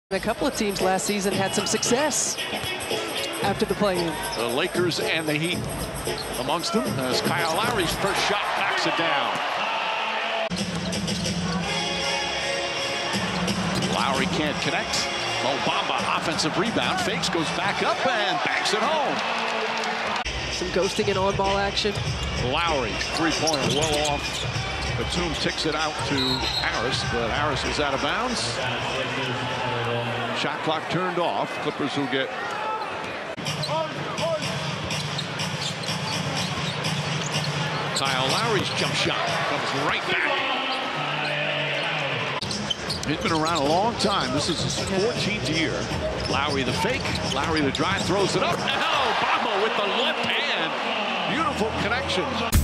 A couple of teams last season had some success after the play-in. The Lakers and the Heat amongst them as Kyle Lowry's first shot backs it down. Lowry can't connect. Mo Bamba offensive rebound, fakes, goes back up and banks it home. Some ghosting and on-ball action. Lowry, three-pointer, well off. Batum ticks it out to Harris, but Harris is out of bounds. Shot clock turned off. Clippers will get Kyle Lowry's jump shot comes right back. He's been around a long time. This is his 14th year. Lowry the fake. Lowry the drive, throws it up. Oh, Bamba with the left hand. Beautiful connection.